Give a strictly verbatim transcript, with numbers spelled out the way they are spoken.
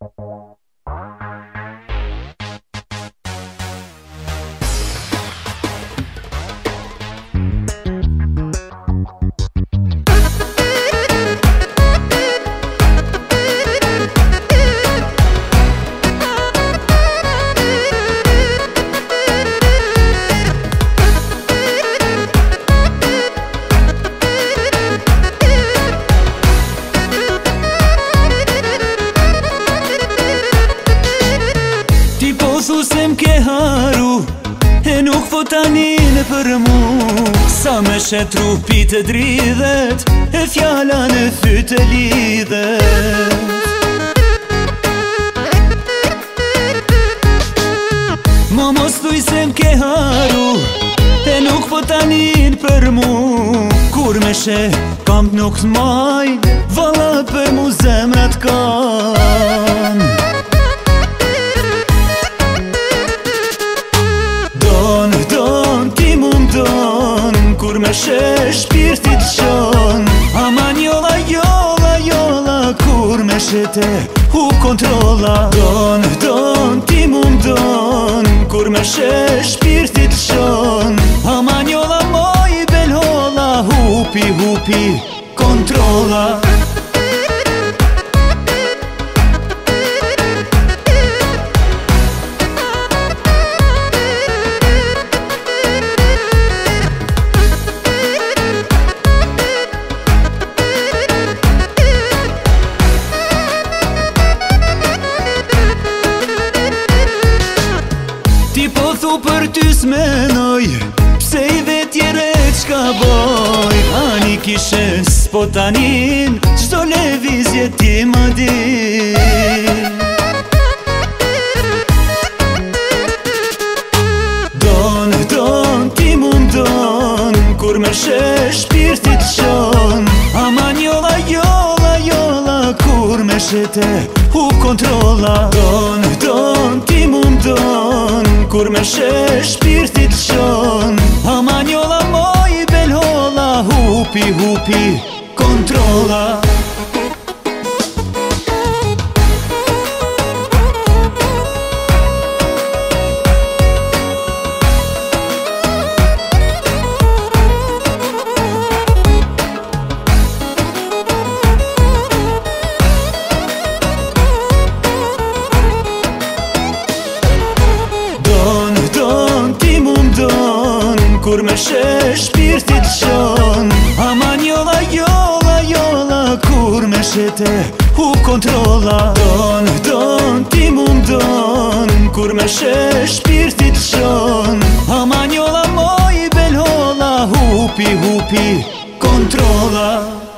Thusem ke haru e nuk po tani në për mu. Sa me shet trupi të dridhet e fjala në fyt e lidhet. Mo mos thuj se m'ke haru e nuk po tani në për mu. Kur me she kam nuk t'maj valla për mu zemrat kan. Kur me she shpirtit shon, aman jolla, jolla, jolla. Kur me she te hu kontrolla. Don, don, ti mundon. Kur me she shpirtit shon, aman jolla, moj bel holla. Hupi, hupi, kontrolla. Ti po thu për ty s'menoj, pse i vetjere qka boj. Ani kishe s'po tanin, qdo levizje ti ma din. Don, don, ti mundon. Kur me she shpirtit shon, aman jolla, jolla, jolla. Kur me she te hu kontrolla. Don, don, ti mundon. Kur me she shpirtit shon, aman jolla, moj bel holla. Hupi, hupi, kontrolla. Kur me she shpirtit shon, aman jolla, jolla, jolla. Kur me she te hu kontrolla. Don, don, ti mundon. Kur me she shpirtit shon, aman jolla, moj bel holla. Hupi, hupi, kontrolla.